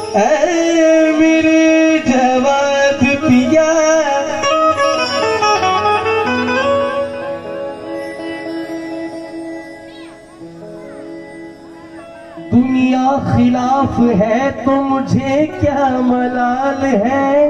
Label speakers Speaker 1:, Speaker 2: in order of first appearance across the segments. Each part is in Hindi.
Speaker 1: ऐ मेरे जवाद पिया, दुनिया खिलाफ है तो मुझे क्या मलाल है।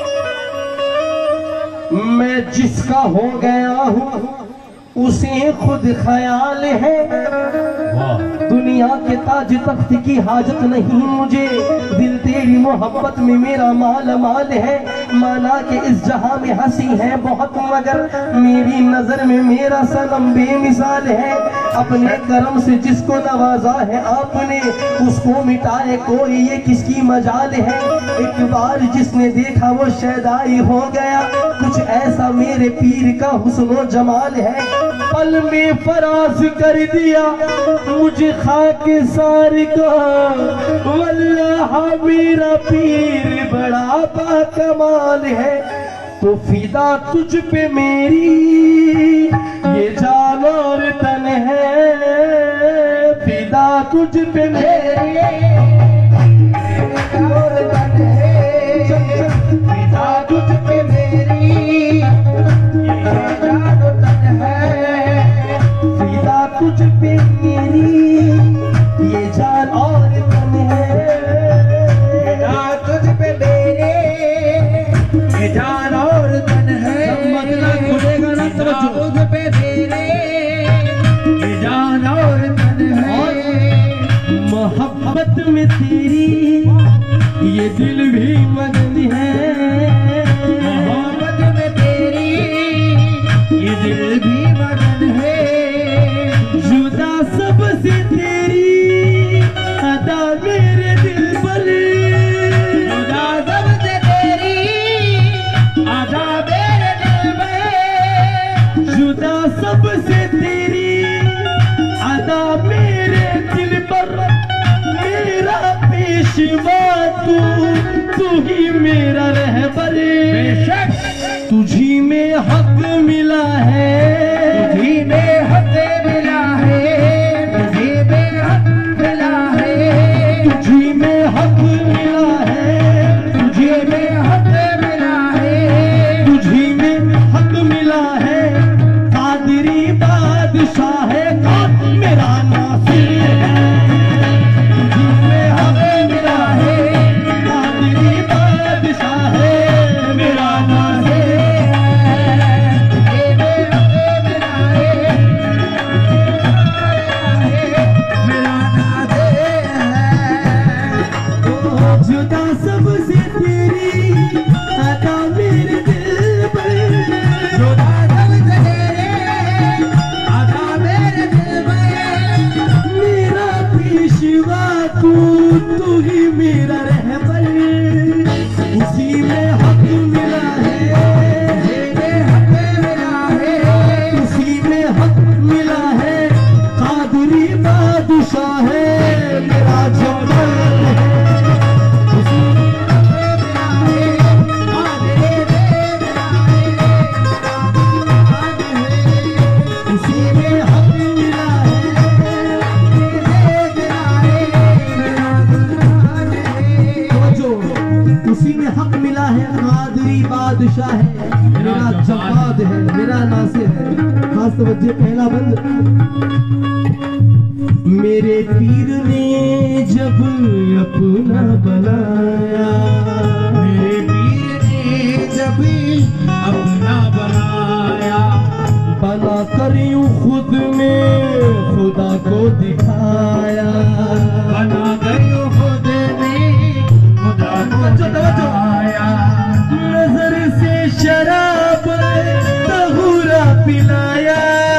Speaker 1: मैं जिसका हो गया हूँ उसे खुद ख्याल है। दुनिया के ताज तख्त की हाजत नहीं मुझे, दिल तेरी मोहब्बत में मेरा माल माल है। माना कि इस जहां में हंसी है बहुत, मगर मेरी नजर में मेरा सनम बेमिसाल है। अपने करम से जिसको नवाजा है आपने, उसको मिटाए कोई ये किसकी मजाल है। एक बार जिसने देखा वो शैदाई हो गया, कुछ ऐसा मेरे पीर का हुस्न जमाल है। पल में फराज कर दिया मुझे खाके सार का, वल्लाह मेरा पीर बड़ा बाकमाल है। तो फिदा तुझ पे मेरी ये जान और तन है, फिदा तुझ पे मेरी और तन है, फिदा तुझ पे मेरी ये जान और तन है, फिदा तुझ पे मेरी ये जान और तन है, फिदा तुझ पे मेरी ये जान और तन है। मगना खुलेगा ना तुझ पे मेरे ये जान और तन है। मोहब्बत में तेरी ये दिल भी मगन है, मोहब्बत में तेरी ये दिल भी मगन है। जुदा सबसे तेरी अदा मेरे दिल पर, जुदा सबसे तेरी अदा मेरे दिल में, जुदा सबसे तेरी अदा मेरे दिल पर। मेरा पेशवा तू ही मेरा रहबर, तुझी में हक मिला है, तुझी में हक मिला है, तुझी में हक मिला है, तुझी में हक मिला है, तुझी में हक मिला है, तुझी में हक मिला है। कादरी बादशाह है कौन मेरा नासिर है, तुझी में हक मिला है। कादरी बादशाह है मेरा नासिर है, तुझी में हक मिला है, मेरा नासिर है। जुदा सबसे तेरी अदा मेरे दिल पर, जुदा सबसे तेरी अदा मेरे दिल पर। मेरा पेशवा तू ही मेरा रहबर, उसी में हक मिला है, हक मिला है, उसी में हक मिला है। कादरी बादशाह है मेरा जमाल है, उसी में हक मिला है। कादरी उसी में हक मिला है, जो उसी में हक मिला है। कादरी बादशाह है मेरा जवाद है, मेरा नासिर है। खास तवज्जो पहला बंद। मेरे पीर ने जब अपना बनाया, मेरे पीर ने जब अपना बनाया, बना कर यूं खुद में खुदा को दिखाया, बना कर यूं खुद में खुदा को दिखाया। नजर से शराब तहुरा पिलाया,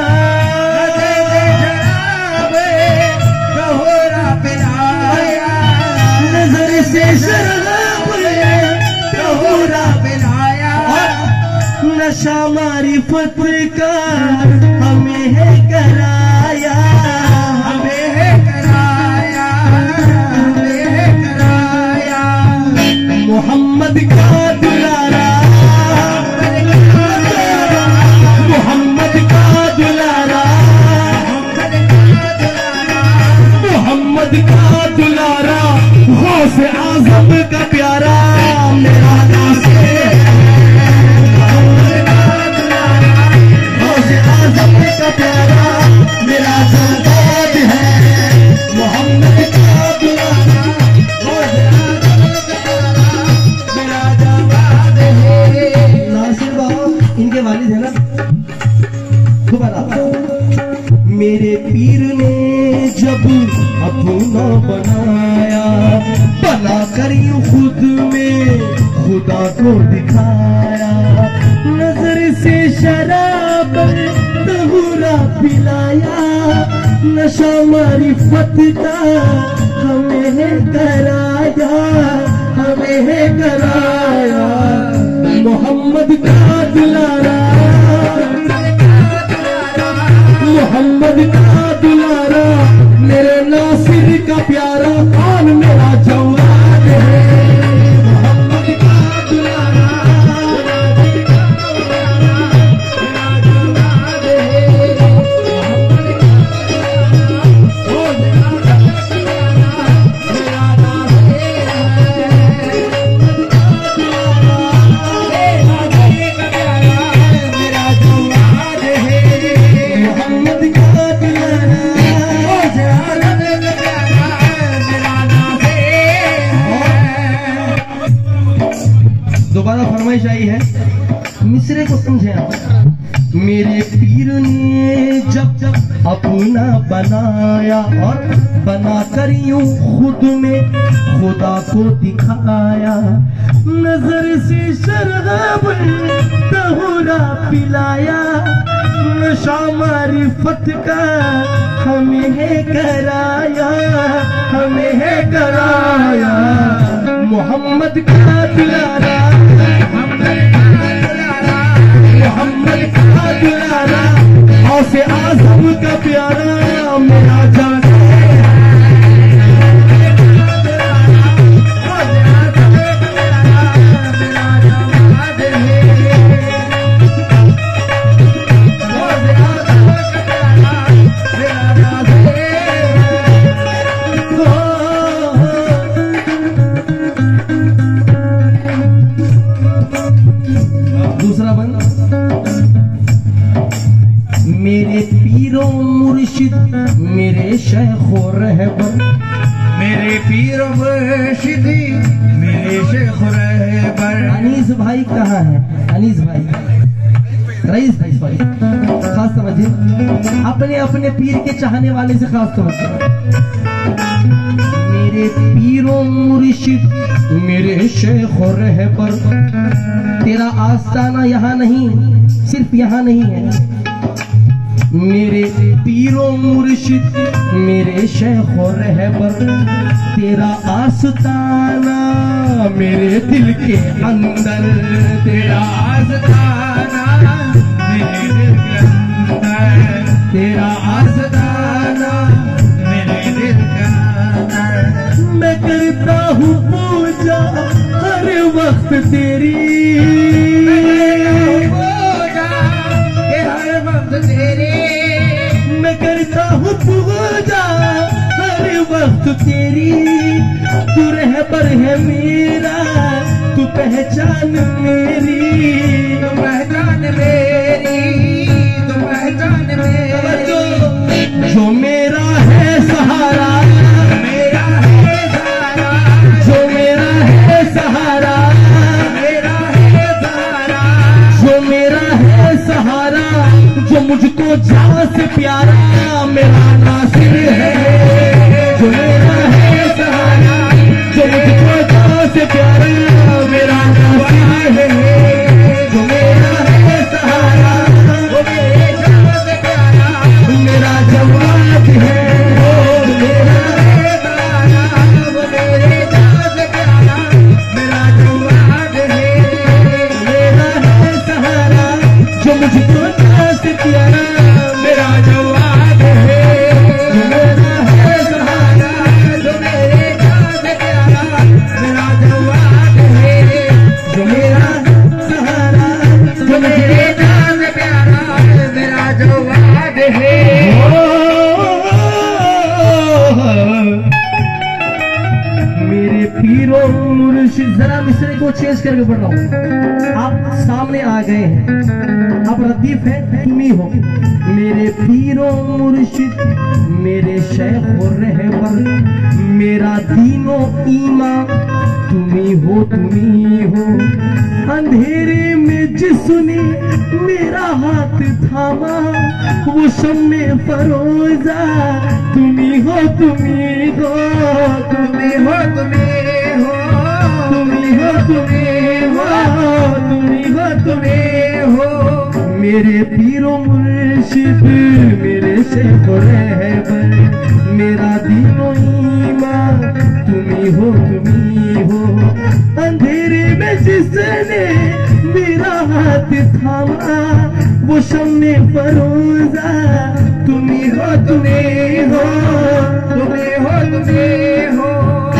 Speaker 1: नजर से शराब तहुरा पिलाया। नशा मारिफत का हमें है कराया, हमें है कराया, हमें है कराया। मोहम्मद का दुलारा, मोहम्मद का दुलारा, मोहम्मद का दुलारा। गौसे आजम का प्यारा मेरा नासिर है, गौसे आजम का प्यारा मेरा जवाब है, मोहम्मद का दुलारा गौसे आजम का प्यारा मेरा जवाब है। नासिर बाबा इनके वालिद है ना। दोबारा मेरे पीर ने जब अपना बनाया, बना कर यूं खुद में खुदा को दिखाया, नजर से शराब तहुरा पिलाया, नशा मारिफत का हमें है कराया, हमें है कराया, मोहम्मद का दुलारा, मोहम्मद का दुलारा मेरे नासिर का प्यारा कौन मेरा जवाब है, मोहम्मद का दुलारा मेरा जवाब है, दोबारा फरमाइश आई है, मिसरे को समझे आप। मेरे पीर ने जब अपना बनाया और बनाकर यूं खुद में खुदा को दिखाया, नजर से शराब तहुरा पिलाया, नशा मारिफत का हमें है कराया, हमें है कराया, मोहम्मद का दुलारा, मोहम्मद का दुलारा गौसे आजम का प्यारा मेरा जान मेरे पीरो मुर्शिद मेरे शेखो रहबर,
Speaker 2: मेरे पीरो मुर्शिद मेरे शेखो रहबर।
Speaker 1: अनीस भाई कहाँ है? अनीस भाई, रईस भाई सॉरी, खास समझिए, अपने अपने पीर के चाहने वाले से खास समझिए। मेरे पीरो मुर्शिद मेरे शेखो रहबर, तेरा आस्ताना यहाँ नहीं, सिर्फ यहाँ नहीं है। मेरे पीरो मुर्शिद मेरे शेखो रहबर, तेरा आस्ताना मेरे दिल के अंदर,
Speaker 2: तेरा आस्ताना मेरे दिल के अंदर, तेरा आस्ताना मेरे दिल के अंदर।
Speaker 1: मैं करता हूँ पूजा हर वक्त तेरी, मैं करता हूँ पूजा हर वक्त तेरी, तू रहबर है मेरा, तू पहचान मेरी,
Speaker 2: तू पहचान मेरी, तू पहचान मेरी,
Speaker 1: जो मेरा है सहारा,
Speaker 2: मेरा है सहारा,
Speaker 1: जो मेरा है सहारा,
Speaker 2: मेरा है सहारा,
Speaker 1: जो मेरा है सहारा, जो मुझको जान से प्यारा मेरा नासिर है, जो मेरा है सहारा, जो मुझको जान से प्यारा मेरा नासिर है, जो मेरा है सहारा,
Speaker 2: वो मेरे जान से प्यारा
Speaker 1: मेरा जवाब पीरो मुर्शिद, जरा मिसरे को चेंज करके पढ़ रहा हूँ। आप सामने आ गए हैं, अब रदीफ है तुम ही हो। मेरे पीरो मुर्शिद, मेरे शेख और रहबर, मेरा दीनो ईमा, तुम ही हो, तुम ही हो। अंधेरे में जिसने मेरा हाथ थामा, वो शम्मे फरोजा, तुम ही हो, तुम ही हो, तुम ही हो, तुम ही हो, तुम ही हो, तुम ही हो, तुम ही हो, तुम ही हो। मेरे पीरो मुर्शिद, मेरे शेख और रहबर, मेरा दीनो ईमान, तुम ही हो, तुम ही हो। अंधेरे में जिसने मेरा हाथ थामा, वो शम्मे फरोजा, तुम ही हो, तुम ही हो, तुम ही हो, तुम ही हो।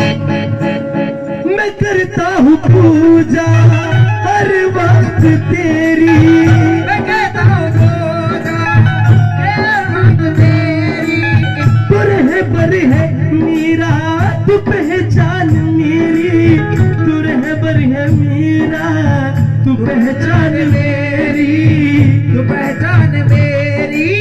Speaker 1: मैं करता हूँ पूजा हर वक्त तेरी, मैं कहता हूँ पूजा हर वक्त तेरी। तुरहबर है मेरा, तू पहचान मेरी, तुरहबर है मेरा, तू पहचान मेरी, तू पहचान मेरी।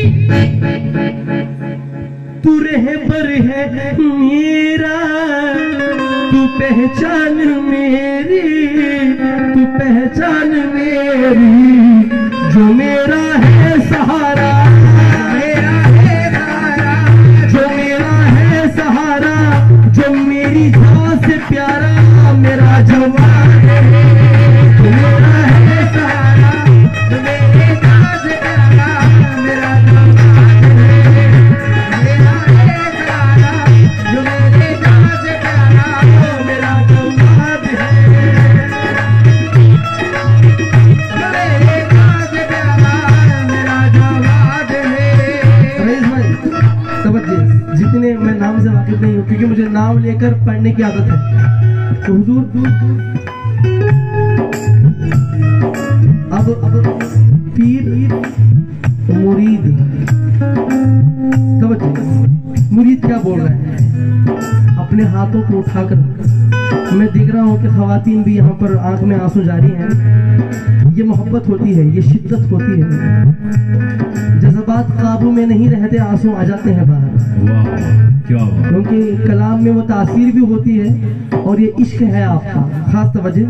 Speaker 1: तू रहबर है मेरा, तू पहचान मेरी, तू पहचान मेरी। जो मेरा है सहारा, मेरा है सहारा, जो मेरा है सहारा, जो मेरी जान से प्यारा मेरा जवान है। जो मेरा है सहारा, जो मेरी जान से प्यारा मेरा जवान है। मेरा है सहारा, जो मेरी जान से प्यारा मेरा जवान है। जो मेरी जान से प्यारा मेरा जवान है। रईस भाई समझिए, जितने मैं नाम से वाकिफ नहीं हूँ, क्योंकि मुझे नाम लेकर पढ़ने की आदत है। तो हुजूर अब पीर मुरीद, समझिए मुरीद क्या बोल रहे हैं। अपने हाथों को उठाकर, मैं देख रहा हूँ कि खवातीन भी यहाँ पर आंख में आंसू जारी हैं। ये मोहब्बत होती है, ये शिद्दत होती है। जज्बात काबू में नहीं रहते, आंसू आ जाते हैं बाहर।
Speaker 2: क्या बात।
Speaker 1: क्योंकि कलाम में वो तासीर भी होती है और ये इश्क है आपका। खास तवज्जो,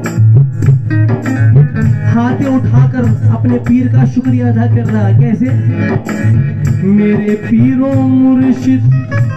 Speaker 1: हाथ उठाकर अपने पीर का शुक्रिया अदा कर रहा है। कैसे? मेरे पीरों मुर्शिद,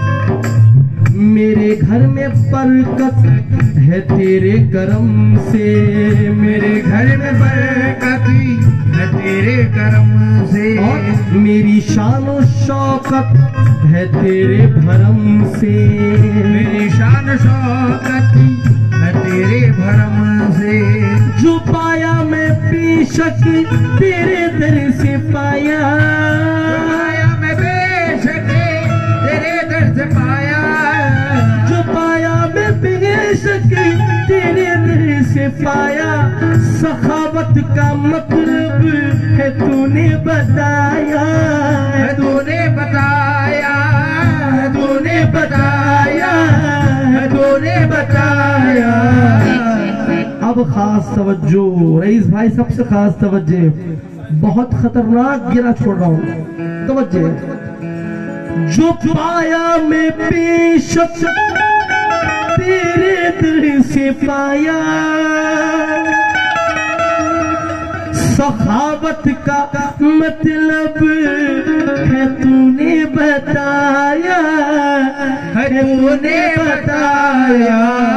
Speaker 1: मेरे घर में बरकत है तेरे करम से, मेरे घर में बरकत है तेरे करम से। और मेरी शान और शौकत है तेरे भरम से, मेरी शान शौकत है तेरे भरम से। जो पाया मैं बेशक तेरे दर से पाया, मैं बेशक तेरे दर से पाया। जो पाया मैं बेशक तेरे दर से पाया। सखावत का मतलब है तूने बताया, है तूने बताया, है तूने बताया, है तूने बताया। अब खास तवज्जो रईस भाई, सबसे खास तवज्जो, बहुत खतरनाक गिरा छोड़ रहा हूँ, तवज्जो। जो पाया मैं बेशक तेरे दिल से पाया। सखावत का मतलब है तूने बताया, है तूने बताया।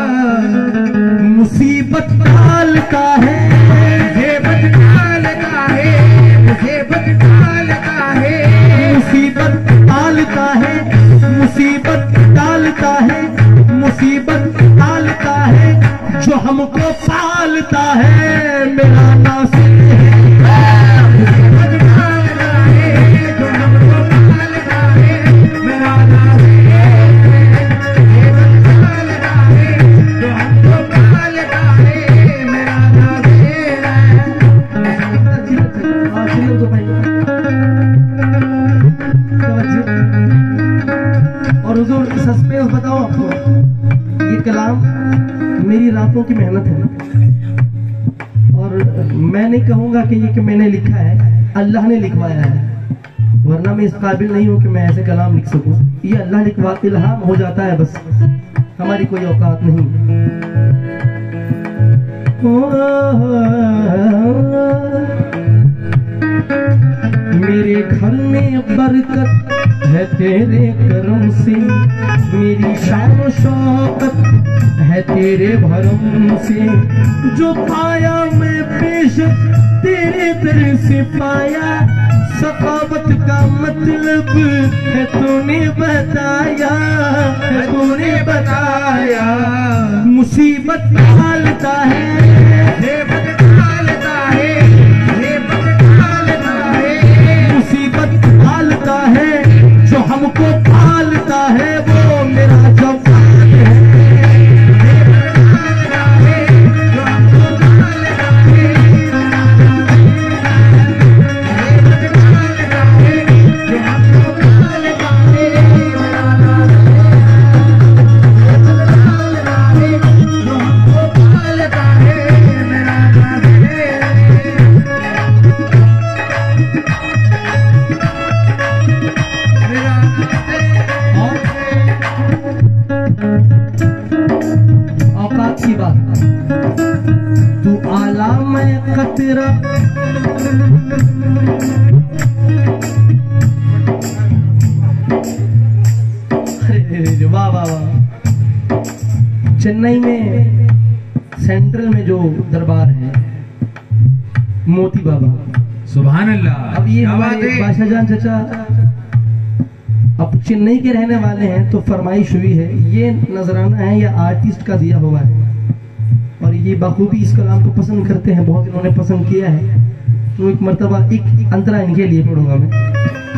Speaker 1: मुसीबत टालता है, मुसीबत टालता है, मुसीबत टालता है, मुसीबत टालता है, मुसीबत टालता है, मुसीबत टालता है। जो हमको पालता है मेरा नासिर है। मुसीबत टालता है, जो हमको पालता है मेरा नासिर है। मुसीबत टालता है, जो हमको पालता है मेरा नासिर है। और हुजूर सस्पेंस बताओ आपको, ये कलाम लड़कों की मेहनत है, और मैं नहीं कहूँगा कि ये कि मैंने लिखा है, अल्लाह ने लिखवाया है, वरना मैं इस काबिल नहीं हूँ कि मैं ऐसे कलाम लिख सकूँ। ये अल्लाह लिखवा इल्हाम हो जाता है, बस हमारी कोई औकात नहीं। मेरे घर में बरकत है तेरे करम से, मेरी शान शौकत है तेरे भरम से, जो पाया मैं पेश तेरे दर से पाया, सखावत का मतलब है तूने बताया, है तूने बताया। मुसीबत डालता है, मुसीबत डालता है, जो हमको पालता है वो मेरा जवान है। तू आला मैं कतरा, वाह वाह वाह। चेन्नई में सेंट्रल में जो दरबार है मोती बाबा,
Speaker 2: सुभान अल्लाह।
Speaker 1: अब ये हमारे बादशाहजान चचा अब चेन्नई के रहने वाले हैं, तो फरमाइश हुई है, ये नजराना है या आर्टिस्ट का दिया हुआ है, और ये बखूबी इस कलाम को पसंद करते हैं, बहुत इन्होंने पसंद किया है, तो एक मर्तबा एक अंतरा इनके लिए पढ़ूंगा मैं।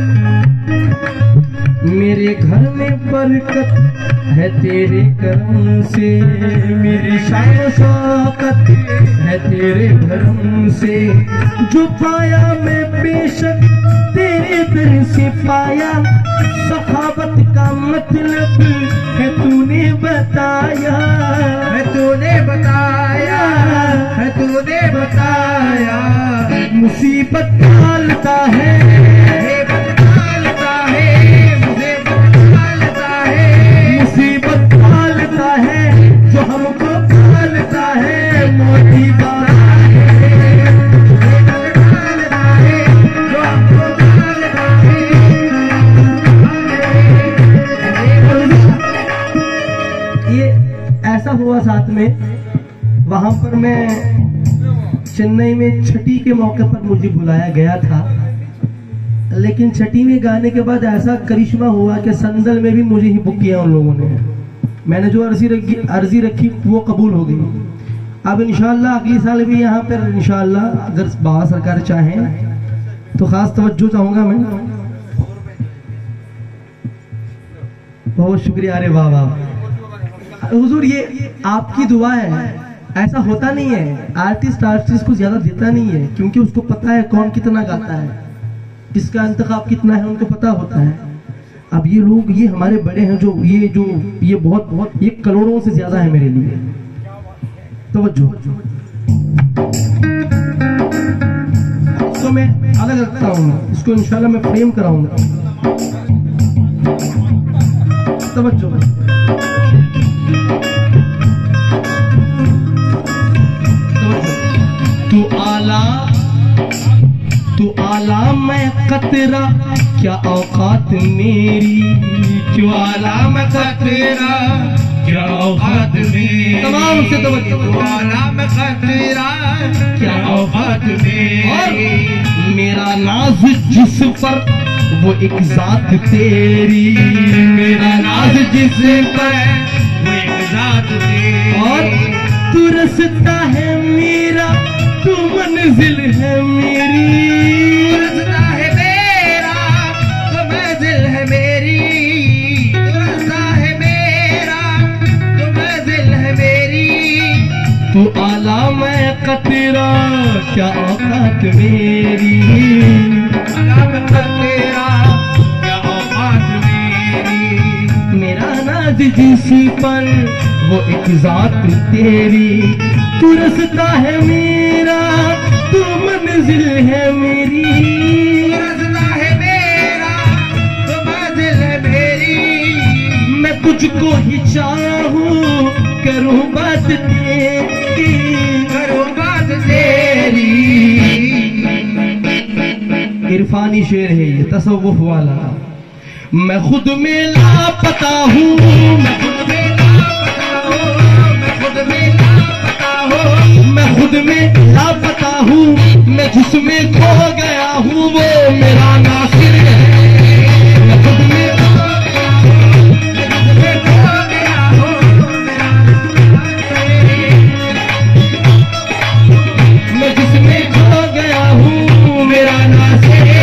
Speaker 1: मेरे घर में बरकत है तेरे करम से, मेरी शान शौकत है तेरे भरम से, जो पाया मैं बेशक तेरे दर से पाया, सखावत का मतलब है तूने बताया, है तूने बताया, है तूने बताया। मुसीबत डालता है, मुसीबत डालता है, जो हमको पालता है मोती बाबा। ऐसा हुआ साथ में, वहां पर मैं चेन्नई में छठी के मौके पर मुझे बुलाया गया था, लेकिन छठी में गाने के बाद ऐसा करिश्मा हुआ कि संदल में भी मुझे ही बुक किया उन लोगों ने। मैंने जो अर्जी रखी वो कबूल हो गई। अब इंशाल्लाह अगली साल भी यहाँ पर इंशाल्लाह अगर बाबा सरकार चाहें तो खास तवज्जो चाहूंगा मैं। बहुत शुक्रिया। अरे वाह वाह हुजूर, ये आपकी दुआ है। ऐसा होता नहीं है, आर्टिस्ट को ज्यादा देता नहीं है, क्योंकि उसको पता है कौन कितना गाता है, किसका इंतखाब कितना है, उनको पता होता है। अब ये लोग, ये हमारे बड़े हैं, जो ये बहुत ये करोड़ों से ज्यादा है मेरे लिए। तवज्जो, इसको मैं अलग रखता हूँ, इसको इंशाल्लाह मैं फ्रेम कराऊंगा। तवज्जो, तू आला मैं कतरा, क्या औकात मेरी, क्यों आला मैं कतरा, क्या औकात मेरी। तमाम से तू आला मैं कतरा, क्या औकात मेरी। मेरा नाज जिस पर वो एक जात तेरी, मेरा नाज जिस पर वो एक जात तेरी। और तू रस्ता है मेरा, तू मंजिल है मेरी, रास्ता है मेरा तो मंजिल है मेरी, रास्ता है मेरा तो मंजिल है मेरी। तू आला मैं कतरा, क्या औकात मेरी, आला मैं कतरा, क्या औकात मेरी। मेरा नाज जिस पर वो एक जात तेरी, तू रास्ता है मेरा, तू मंजिल है मेरी,
Speaker 2: रास्ता है मेरा, तू मंजिल है मेरी।
Speaker 1: मैं तुझको ही चाहूं, करूं बात तेरी,
Speaker 2: करूं बात तेरी।
Speaker 1: इरफानी शेर है ये, तसव्वुफ वाला। मैं खुद में लापता हूँ, मैं खुद में लापता हूँ, मैं खुद में लापता हूँ, मैं खुद में लापता हूँ, मैं जिसमें खो गया हूँ वो मेरा नासिर है। मैं खुद में खो गया हूँ, मैं जिसमें खो गया हूँ मेरा नासिर है। मैं जिसमें खो गया हूँ मेरा नासिर है।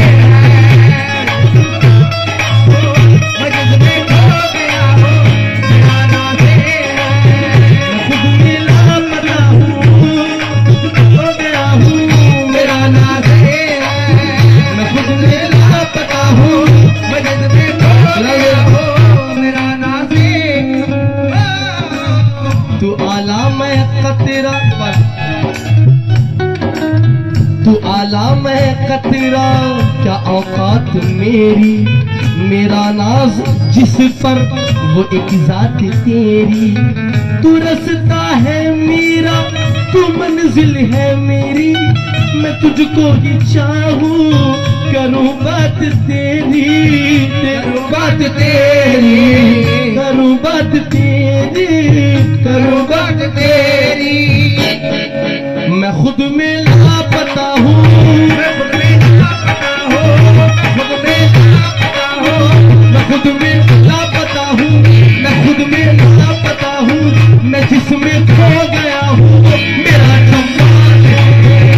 Speaker 1: तू आला मैं कतरा, क्या औकात मेरी, मेरा नाज जिस पर वो एक जात तेरी, तू रास्ता है मेरा, तू मंजिल है मेरी, मैं तुझको ही चाहूं, करूं बात तेरी, करूं बात तेरी, करूं बात तेरी, करूं बात तेरी। मैं खुद में लापता हूँ, मैं खुद में लापता हूँ, खुद में लापता हूँ, मैं खुद में लापता हूँ, मैं खुद में लापता हूँ, मैं जिसमें खो गया हूँ मेरा जवान है।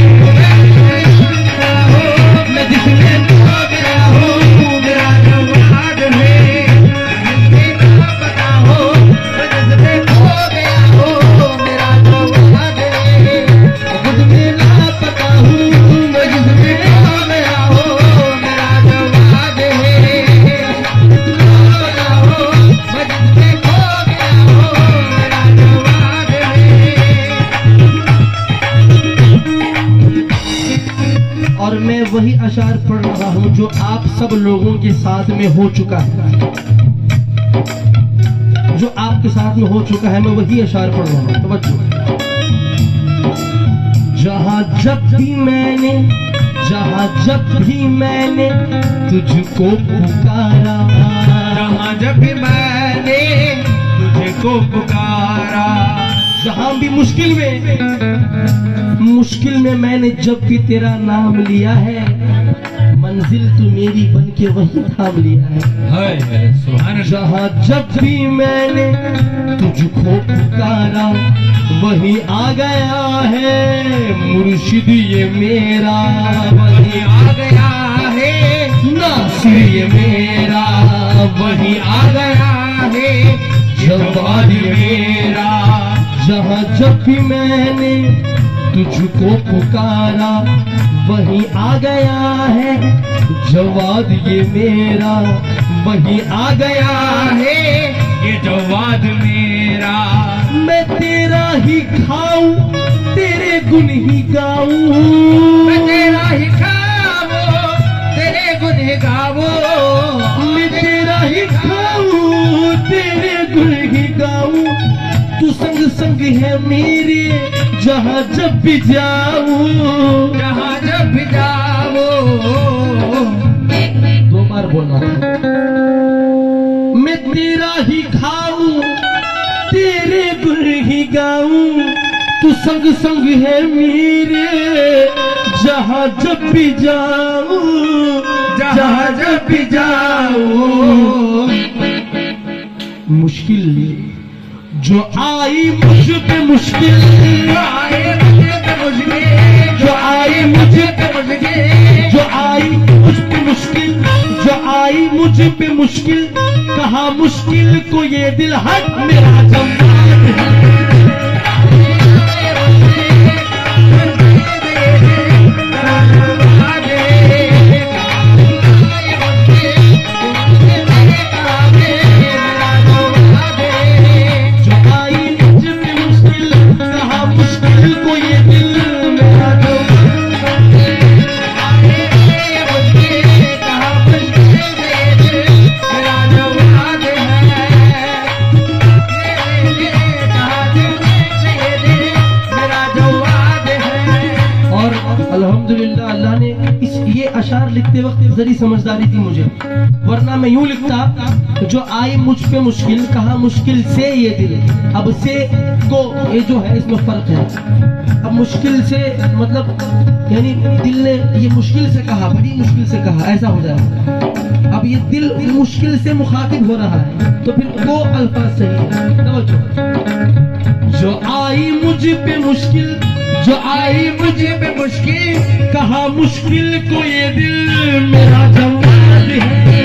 Speaker 1: मैं जिसमें खो गया हूँ मेरा जवान है। जिसमें लापता हूँ, मैं जिसमें खो गया हूँ मेरा जवान है। खुद में लापता हूँ, मैं जिसमें खो गया हूँ मेरा जवान है। लापता हूँ, मैं जिसमें खो गया हूँ मेरा जवान है। और मैं वही अशार पढ़ रहा हूँ जो आप सब लोगों के साथ में हो चुका है, जो आपके साथ में हो चुका है, मैं वही अशार पढ़ रहा हूँ। तवज्जो। जहाँ जब भी मैंने, जहाँ जब भी मैंने तुझको पुकारा,
Speaker 2: जहाँ जब भी मैंने तुझको पुकारा,
Speaker 1: जहाँ भी मुश्किल में मैंने जब भी तेरा नाम लिया है, मंजिल तू मेरी बन के वही थाम लिया है।
Speaker 2: सुभान अल्लाह।
Speaker 1: जहाँ जब भी मैंने तुझको पुकारा, वही आ गया है मुर्शिद ये मेरा, वही आ गया है नासिर ये मेरा, वही आ गया है जवाद ये मेरा। जहाँ जब भी मैंने तुझको पुकारा, वही आ गया है जवाद ये मेरा, वही आ गया है
Speaker 2: ये जवाद मेरा।
Speaker 1: मैं तेरा ही खाऊं, तेरे गुण ही गाऊं,
Speaker 2: मैं तेरा ही खाऊं, तेरे गुण ही गाऊं,
Speaker 1: मैं तेरा ही खाऊं, तेरे गुण ही गाऊं। तू संग संग है मेरे, जहाँ जब भी जाऊं,
Speaker 2: जहाँ जब भी जाऊं।
Speaker 1: दो बार बोलना। मैं तेरा ही खाऊं, तेरे गुण ही गाऊं, तू संग संग है मेरे, जहाँ जब भी जाऊं, जहाँ जब भी जाऊं। मुश्किल जो आई मुझ पे मुश्किल,
Speaker 2: जो आए मुझे पे मुश्किल,
Speaker 1: जो आई मुझे पे
Speaker 2: मुश्किल,
Speaker 1: जो आई मुझ पे मुश्किल, जो आई मुझ पे मुश्किल, कहा मुश्किल को ये दिल हट मेरा जवान है। जो आई लिखते वक्त जरी समझदारी थी मुझे, वरना मैं यूं लिखता जो आई मुझ पे मुश्किल, कहा मुश्किल से ये दिल। अब से को ये जो है इसमें फर्क है। अब मुश्किल से मतलब यानी दिल ने ये मुश्किल से कहा, बड़ी मुश्किल से कहा, ऐसा हो जाएगा। अब ये दिल मुश्किल से मुखातिब हो रहा है, तो फिर वो अल्फाज सही है। जो आई मुझ पे मुश्किल,
Speaker 2: जो आई मुझे पे मुश्किल,
Speaker 1: कहा मुश्किल को ये दिल मेरा जमाल है।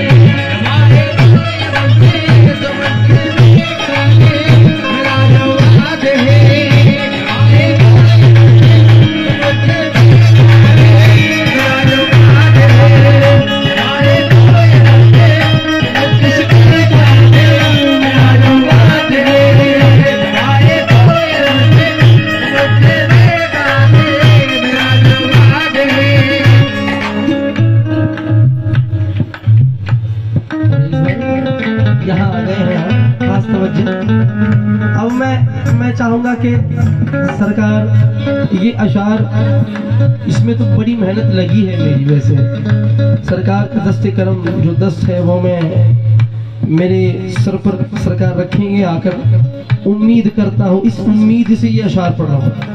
Speaker 1: अब मैं चाहूंगा कि सरकार ये अशार, इसमें तो बड़ी मेहनत लगी है मेरी, वैसे सरकार का दस्ते करम जो दस्त है वो मैं मेरे सर पर सरकार रखेंगे आकर, उम्मीद करता हूँ। इस उम्मीद से ये अशार पढ़ रहा हूँ।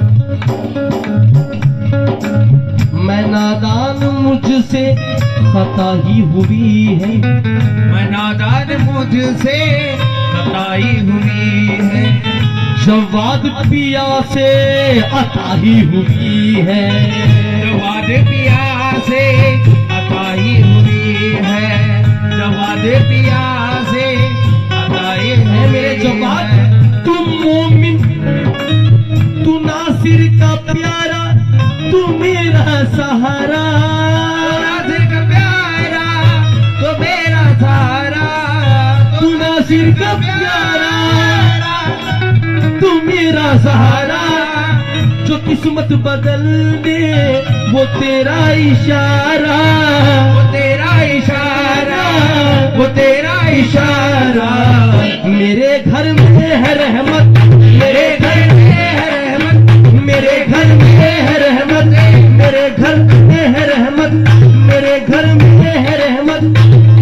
Speaker 1: मैं नादान मुझसे खता ही हुई है,
Speaker 2: मैं नादान मुझसे खताई हुई है,
Speaker 1: जवाद पिया से अता ही हुई है,
Speaker 2: जवाद पिया से अताई हुई है, जवाद पिया से अताई
Speaker 1: है मेरे जवाद। तुम मोमिन, तू नासिर का प्यारा, तू मेरा सहारा,
Speaker 2: नासिर का प्यारा तो मेरा सहारा,
Speaker 1: तू नासिर का प्यारा, तू मेरा सहारा। जो किस्मत बदल दे वो तेरा इशारा,
Speaker 2: वो तेरा इशारा, वो तेरा इशारा।
Speaker 1: मेरे घर में है रहमत, मेरे घर में है रहमत, मेरे घर में है रहमत, मेरे घर में है रहमत, मेरे घर में है रहमत।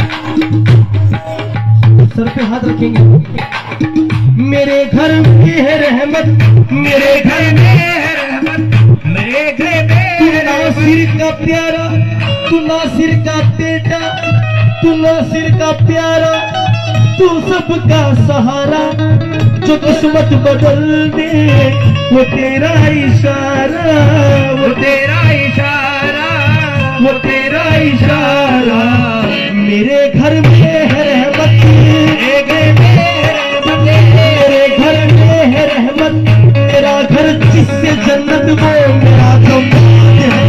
Speaker 1: सर पे हाथ रखेंगे। मेरे घर में है रहमत, मेरे घर में है रहमत,
Speaker 2: मेरे घर में
Speaker 1: तू नासिर का प्यारा, तू नासिर का बेटा, तू नासिर का प्यारा, तू सबका सहारा। जो किस्मत बदल दे वो तेरा इशारा,
Speaker 2: वो तेरा इशारा,
Speaker 1: वो तेरा इशारा। मेरे घर में है रहमत, मेरे घर में है रहमत, मेरे घर में है रहमत। मेरा घर जिससे जन्नत वो मेरा जमात है।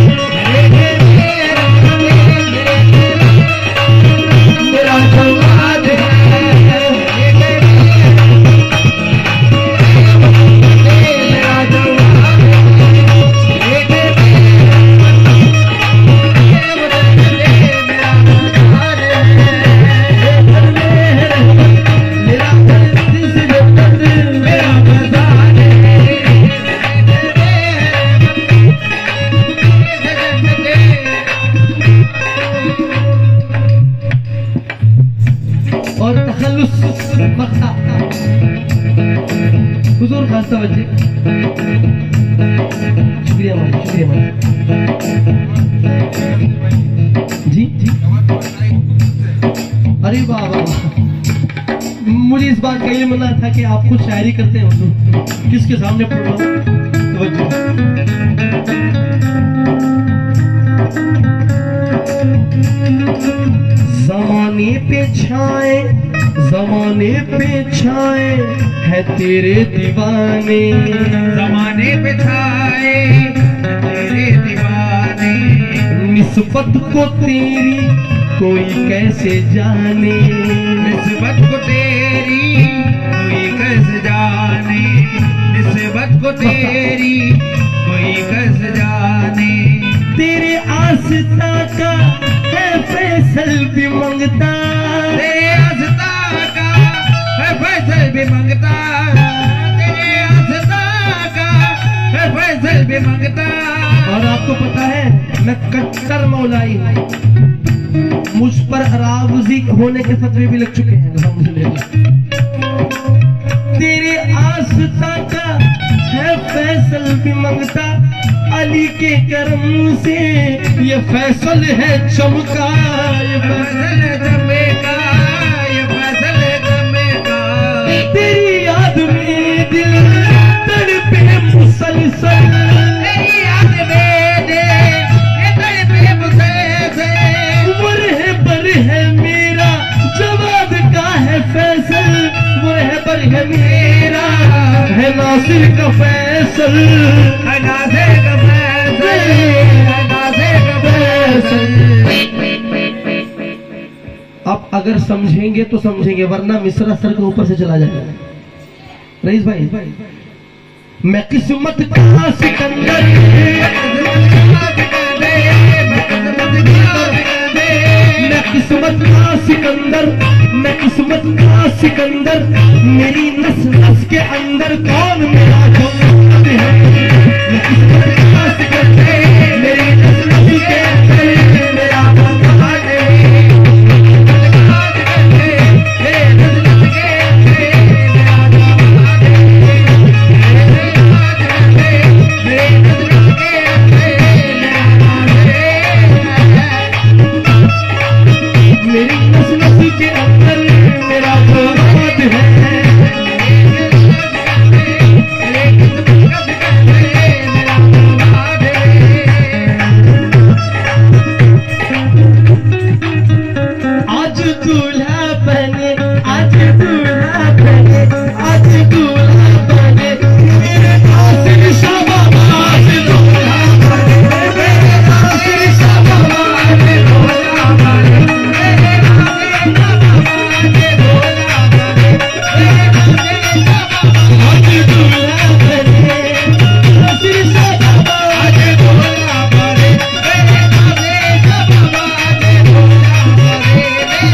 Speaker 1: मेरा जमात है, मेरा और तखल्लुस मक्ता हुजूर खास तवज्जो। शुक्रिया भाई, शुक्रिया भाई। जी जी, अरे वाह वाह वाह। मुझे इस बात का इल्म ना था कि आप खुद शायरी करते हो, तो किसके सामने पढ़ रहा हूँ। जमाने पे छाए, जमाने पे छाए है तेरे दीवाने,
Speaker 2: जमाने पे छाए तेरे दीवाने,
Speaker 1: निस्बत को तेरी कोई कैसे जाने,
Speaker 2: निस्बत को तेरी कोई कैसे जाने, निस्बत को तेरी कोई कैसे जाने।
Speaker 1: तेरे आस्था का है फैसल भी मंगता,
Speaker 2: तेरे आस्था का है फैसल भी मंगता, तेरे आस्था का है फैसल भी मंगता।
Speaker 1: और आपको पता है मैं कट्टर मौलाई हूं, मुझ पर रावजी होने के फतवे भी लग चुके हैं अल्हम्दुलिल्लाह। तेरे आस्था का है फैसल भी मंगता, अली के करम से ये फैसल है चमका, ये फैसल है चमका, ये फैसल है चमका। तेरी याद में दिल तड़पे मुसलसल, तेरी याद में दिल तड़पे मुसलसल। बर है मेरा जवाब का है फैसल, वो है बर है मेरा है नासिर का फैसल, है नासिर का फैसल, है नासिर का फैसल। अब अगर समझेंगे तो समझेंगे, वरना मिसरा सर के ऊपर से चला जाएगा। रईस भाई, मैं किस्मत का सिकंदर, मैं किस्मत का सिकंदर, मैं किस्मत का सिकंदर, मेरी नस नस के अंदर कौन मेरा दोस्त है। मैं किस्मत का सिकंदर, मेरी नस नस के अंदर मेरा दोस्त है। मेरी नस नस के अंदर मेरा दोस्त है। आज दूल्हा बने, आज दूल्हा बने, आज दूल्हा बने, मेरे नासिर शाह बाबा आज दूल्हा बने, मेरे नासिर शाह बाबा आज दूल्हा बने, मेरे नासिर शाह बाबा आज दूल्हा बने, मेरे नासिर शाह बाबा आज दूल्हा बने, नासिर शाह बाबा आज दूल्हा बने, मेरे नासिर शाह बाबा आज दूल्हा बने,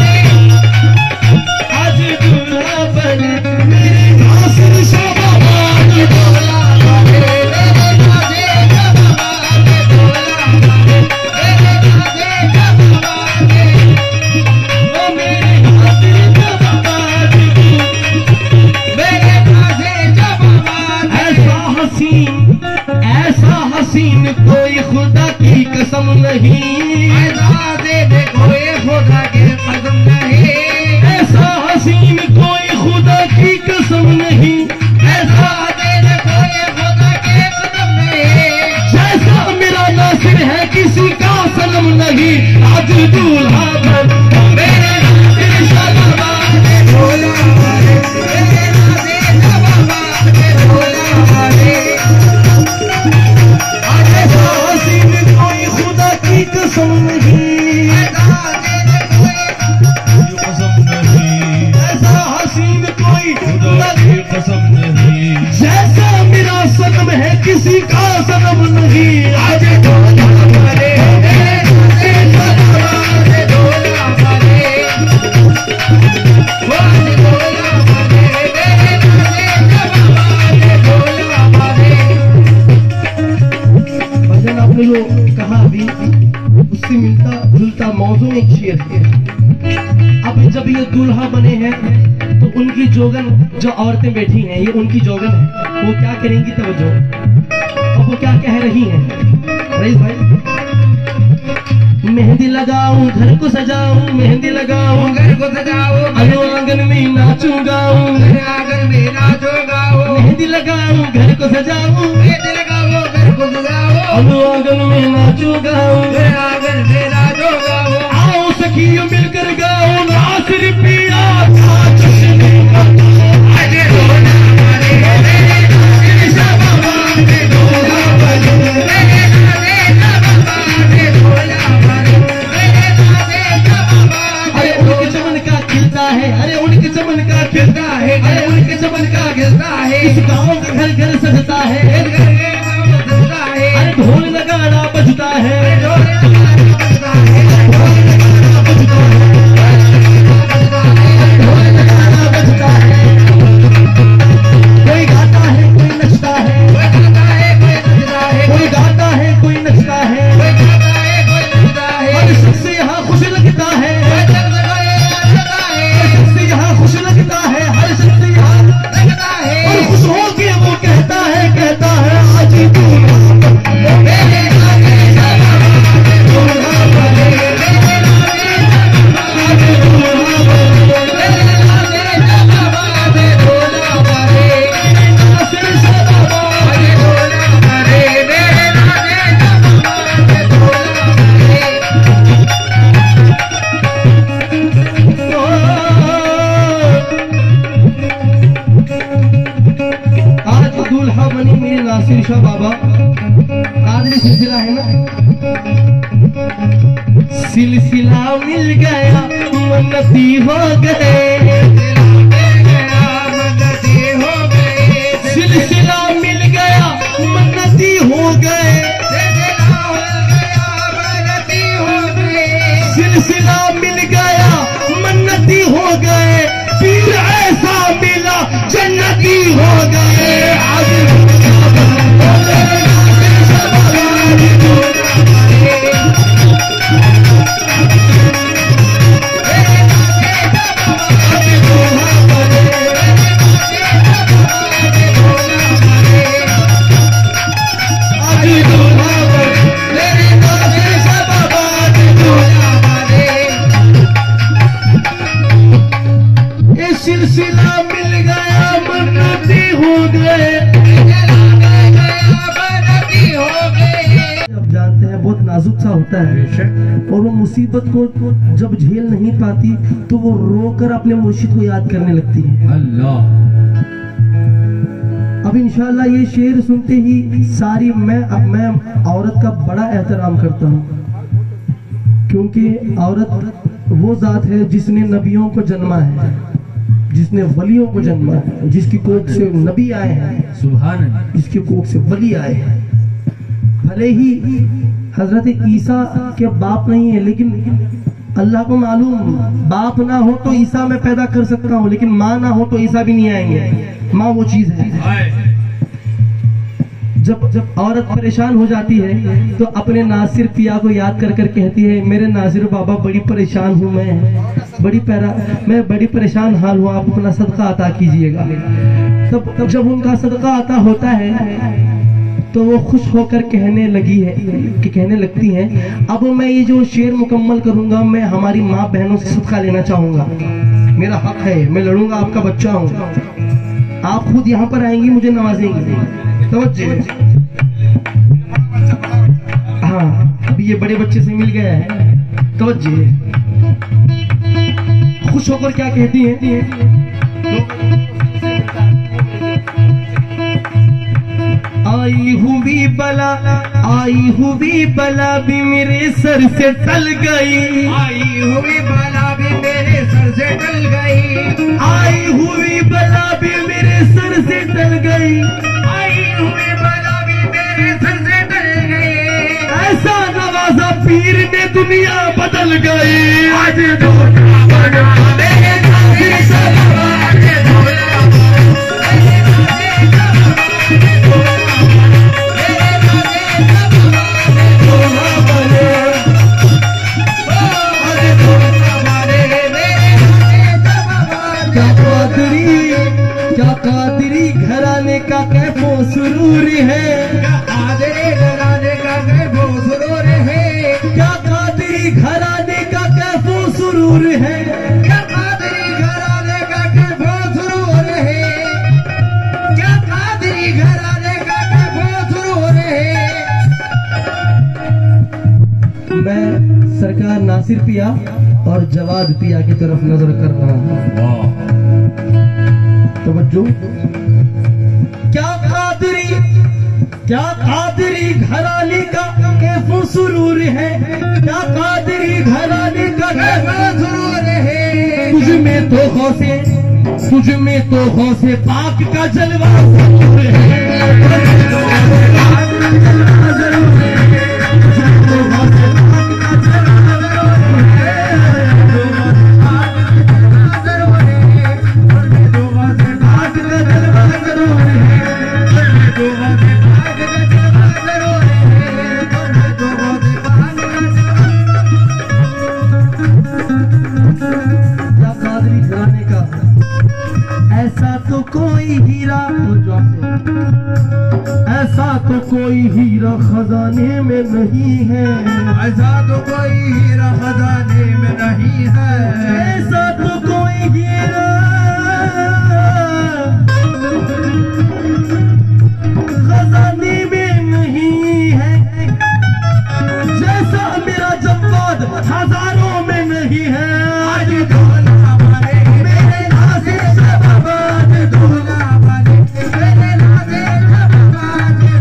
Speaker 1: आज दूल्हा बने, मेरे नासिर शाह बाबा आज दूल्हा बने, मेरे नासिर शाह बाबा आज दूल्हा बने, मेरे नासिर शाह बाबा आज, ओ मेरे नासिर शाह बाबा आज, मेरे नासिर शाह बाबा आज। ऐसा हसीन कोई खुदा की कसम नहीं, ऐसा देने कोई खुदा की कसम नहीं, ऐसा हसीन कोई खुदा की कसम नहीं, ऐसा देने कोई खुदा की कसम नहीं, जैसा मेरा नासिर है किसी का सनम नहीं। आज दूल्हा बन, मेरे नासिर शाह बाबा ने दूल्हा बने, मेरे नासिर शाह बाबा ने दूल्हा बने। आज ऐसा हसीन कोई खुदा की कसम नहीं, ऐसा देने कोई कसम नहीं, ऐसा हसीन कोई खुदा की कसम नहीं, जैसा मेरा सनम है किसी का सनम नहीं। आज दूल्हा बने, मेरे नासिर शाह बाबा ने दूल्हा बने, वो आज दूल्हा बने, मेरे नासिर शाह बाबा ने दूल्हा बने। भजन आपने जो कहा अभी उससे मिलता जुलता मौजू एक शेर है। अब जब ये दूल्हा बने हैं तो उनकी जोगन, जो औरतें बैठी हैं ये उनकी जोगन है, वो क्या करेंगी तवज्जो। अब वो क्या कह रही हैं रईस भाई, मेहंदी लगाऊं घर को सजाऊं, मेहंदी लगाऊं घर को सजाऊं, अरे आंगन में नाचूं गाऊं, आंगन में नाचूं गाऊं, मेहंदी लगाऊं घर को सजाऊं, मेहंदी लगाऊं घर को सजाऊं, अब आंगन में नाचूं गाऊं, आंगन में नाचूं गाऊं। आओ सखियों मिलकर गाओ नासिर पिया था जश्न का, आज दूल्हा बने, मेरे नासिर शाह बाबा ने दूल्हा बने, मेरे नासिर शाह बाबा ने दूल्हा बने, मेरे नासिर शाह बाबा। अरे उनके चमन का खिलता है, अरे उनके चमन का खिलता है, अरे उनके चमन का खिलता है, इस गाँव का घर घर सजता है, अरे ढोल नगाड़ा बजता है, ढोल नगाड़ा बजता है, ढोल नगाड़ा बजता है, ढोल नगाड़ा बजता है। कोई गाता है कोई नचता है, कोई गाता है कोई नचता है, कोई गाता है कोई नचता नासिर शाह बाबा कादरी सिलसिला है ना, सिलसिला मिल गया मन्नती हो गए, सिलसिला मिल गया मन्नती हो गए, सिलसिला मिल गया मन्नती हो गए, पीर ऐसा मिला जन्नती हो गए। सिलसिला मिल गया मन्नती हो गए। अब जानते हैं बहुत नाजुक सा होता है और वो मुसीबत को जब झेल नहीं पाती तो वो रोकर अपने मुर्शिद को याद करने लगती है।
Speaker 2: अल्लाह।
Speaker 1: अब इंशाल्लाह ये शेर सुनते ही सारी मैं औरत का बड़ा एहतराम करता हूँ, क्योंकि औरत वो जात है जिसने नबियों को जन्मा है, जिसने वलियों को जन्मा है, जिसकी कोख से नबी आए हैं,
Speaker 2: सुभान अल्लाह,
Speaker 1: जिसकी कोख से वली आए हैं। भले ही हजरत ईसा के बाप नहीं है, लेकिन अल्लाह को मालूम बाप ना हो तो ईसा मैं पैदा कर सकता हूँ, लेकिन माँ ना हो तो ईसा भी नहीं आएंगे। माँ वो चीज है। जब औरत परेशान हो जाती है तो अपने नासिर पिया को याद कर कर कहती है, मेरे नासिर बाबा बड़ी परेशान हूँ मैं बड़ी परेशान हाल हूँ, आप अपना सदका अता कीजिएगा। तब जब उनका सदका अता होता है तो वो खुश होकर कहने लगती हैं, अब मैं ये जो शेर मुकम्मल करूंगा मैं हमारी माँ बहनों से सदका लेना चाहूंगा, मेरा हक है, मैं लड़ूंगा, आपका बच्चा हूँ, आप खुद यहाँ पर आएंगी, मुझे नवाजेंगी। हाँ, अभी ये बड़े बच्चे से मिल गया है। तवज्जो, खुश होकर क्या कहती हैं? आई हुई बला भी मेरे सर से टल गई,
Speaker 2: आई हुई बला भी मेरे सर से टल गई,
Speaker 1: आई हुई बला भी मेरे सर से टल गई,
Speaker 2: आई हुई बला भी मेरे सर से टल गई,
Speaker 1: ऐसा नवाजा पीर ने दुनिया बदल गई।
Speaker 2: आज दूल्हा बना मेरे नासिर शाह बाबा, आज दूल्हा
Speaker 1: क्या कादरी घराने का कैफो सुरूर है,
Speaker 2: कादरी घराने का कैफो सुरूर है,
Speaker 1: क्या कादरी घराने का कैफो सुरूर है,
Speaker 2: क्या कादरी घराने का कैफो सुरूर है, क्या कादरी घराने का कैफो सुरूर है।
Speaker 1: मैं सरकार नासिर पिया और जवाद पिया की तरफ नजर कर रहा हूँ। तवज्जो, क्या कादरी घराने का कैफो सुरूर है, क्या कादरी घराने का कैफो सुरूर है, तुझ में तो गौसे पाक का जलवा जरूर है, कोई हीरा खजाने में नहीं है,
Speaker 2: ऐसा तो कोई हीरा खजाने में नहीं है,
Speaker 1: ऐसा तो कोई हीरा खजाने में नहीं है, जैसा मेरा जवाद हजारों में नहीं है।
Speaker 2: आज दूल्हा बने मेरे नासिर शाह बाबा, आज दूल्हा बने मेरे नासिर शाह बाबा,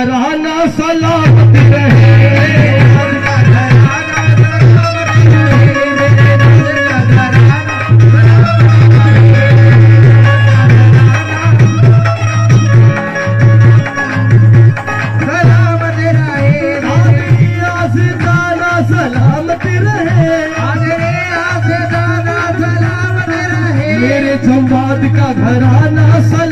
Speaker 1: घराना सलामत रहे। मेरे जमात का घराना